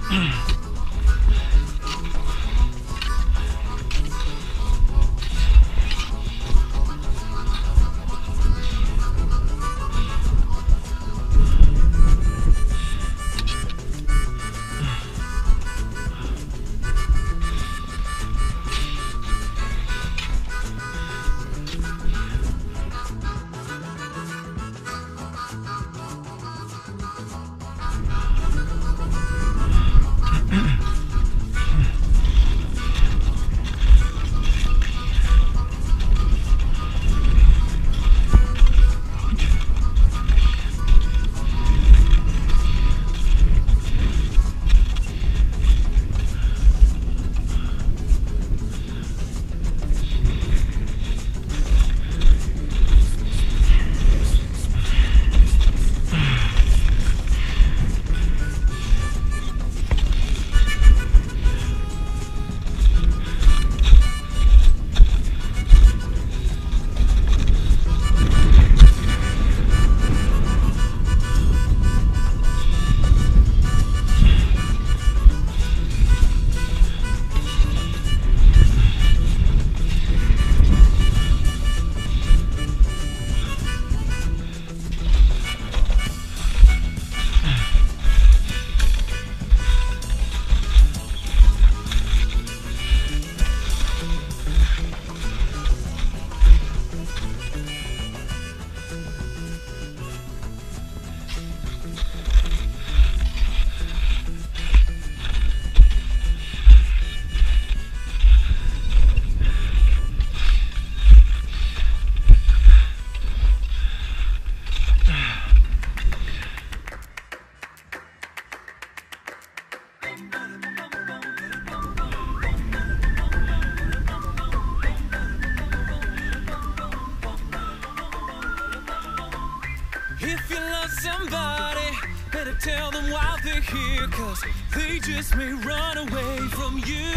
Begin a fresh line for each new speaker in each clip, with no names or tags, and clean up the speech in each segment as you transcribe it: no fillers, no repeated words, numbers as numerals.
If you love somebody, better tell them while they're here, 'cause they just may run away from you.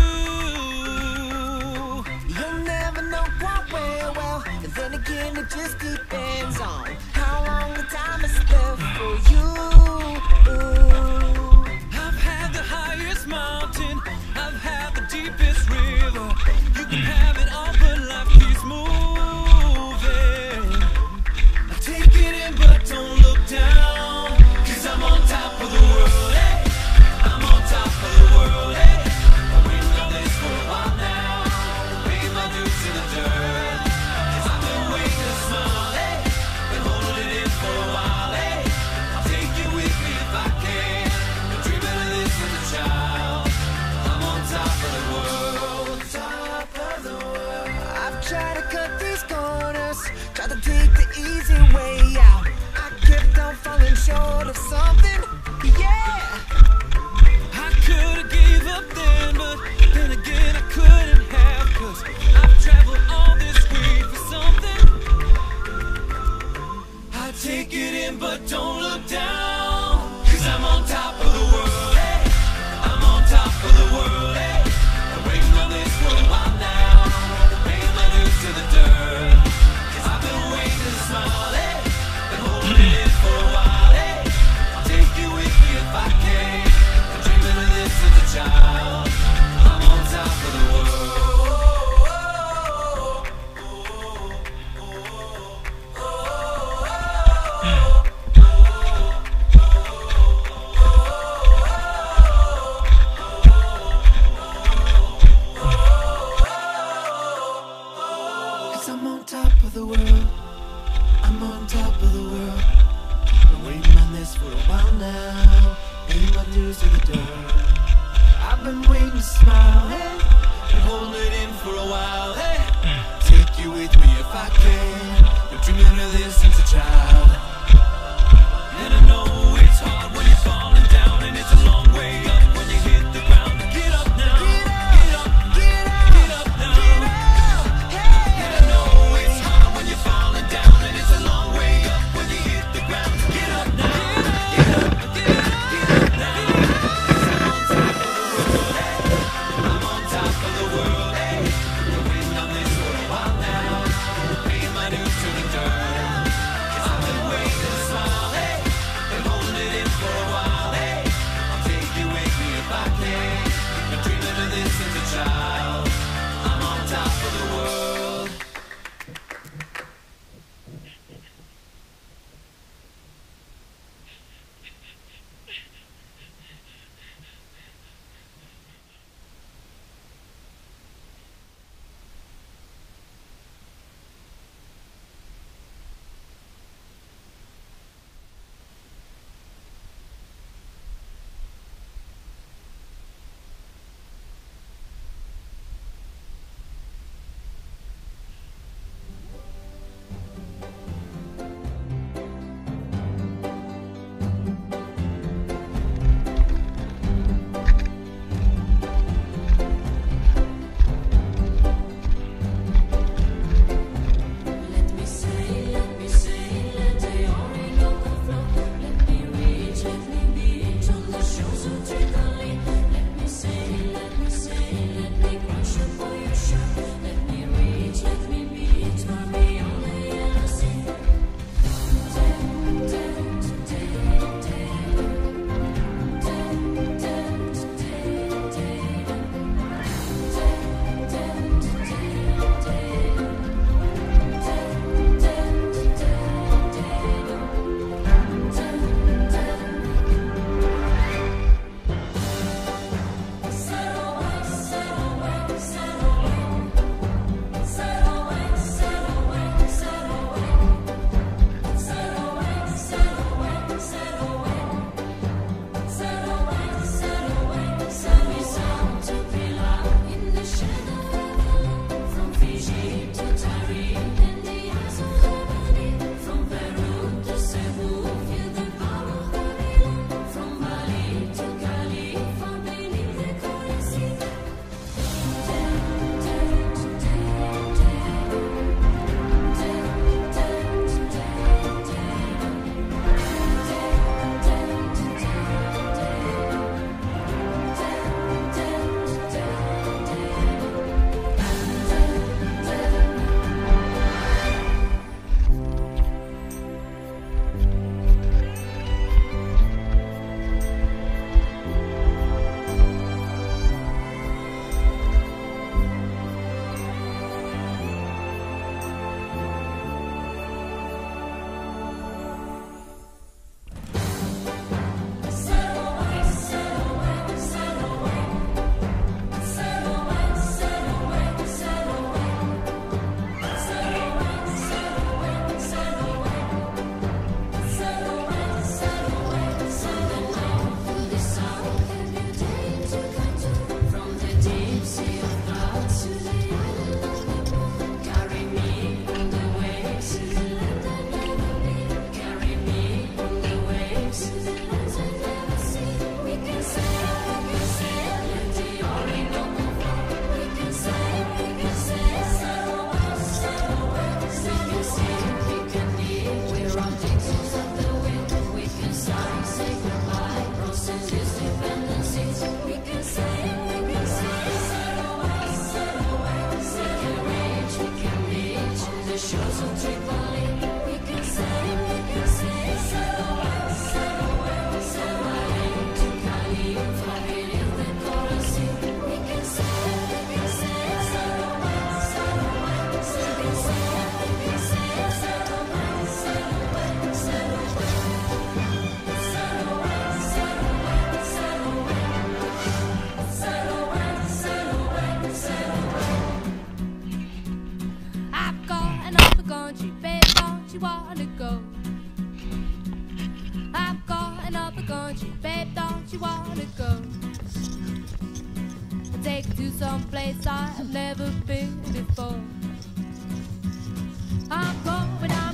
You'll never know quite well, and then again it just depends on how long the time is left for you.
I've had the highest mountain, I've had the deepest river. You can have it all, but life keeps moving. Take it in, but don't look down, 'cause I'm on top of the world, hey. I'm on top of the world, hey. I've been on this for a while now, paying my dues to the dirt, 'cause I've been waiting to smile, hey. Been holding it in for a while, hey. I'll take you with me if I can. Been dreaming of this as a child. I'm on top of the world, top of the world.
I've tried to cut these corners, tried to take the easy way out. I kept on falling short of something, yeah.
I could've gave up then, but then again I couldn't have, 'cause I've traveled all this way for something. I take it in, but don't look down, 'cause I'm on top of the world, hey. I'm on top of the world, hey. I'm waiting on this for a while now, paying my dues to the dirt, 'cause I've been waiting to smile, hey. Been holding it in for a while, hey. I'll take you with me if I can. I'm dreaming of this as a child. I'm on top of the world. Cause I'm on top of the world. I'm on top of the world. Been waiting on this for a while now, paying my dues to the dirt. I've been waiting to smile, hey. Been holding it in for a while, hey. Take you with me if I can. Been dreaming of this since a child. And I know it's hard when you're falling down, and it's a long way up when you hit the ground. Get up now, get up,
Get up,
get up now.
get up, hey.
And I know it's hard when you're falling down, and it's a long way up when you hit the ground. Get up now, get up, get up, get up now. 'Cause I'm on top of the world, hey. Been waiting on this for a while now, paying my dues to the dirt, 'cause I've been waiting to smile, hey.
Babe, don't you wanna go? Take you to some place I've never been before. I'm going out.